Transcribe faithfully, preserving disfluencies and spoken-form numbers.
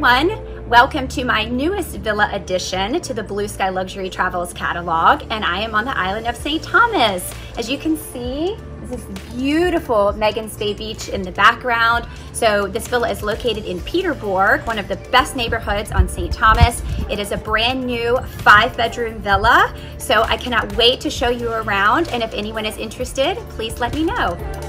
everyone, welcome to my newest villa addition to the Blue Sky Luxury Travels catalog, and I am on the island of Saint Thomas. As you can see, this is beautiful Megan's Bay Beach in the background. So this villa is located in Peterborg, one of the best neighborhoods on Saint Thomas. It is a brand new five bedroom villa. So I cannot wait to show you around, and if anyone is interested, please let me know.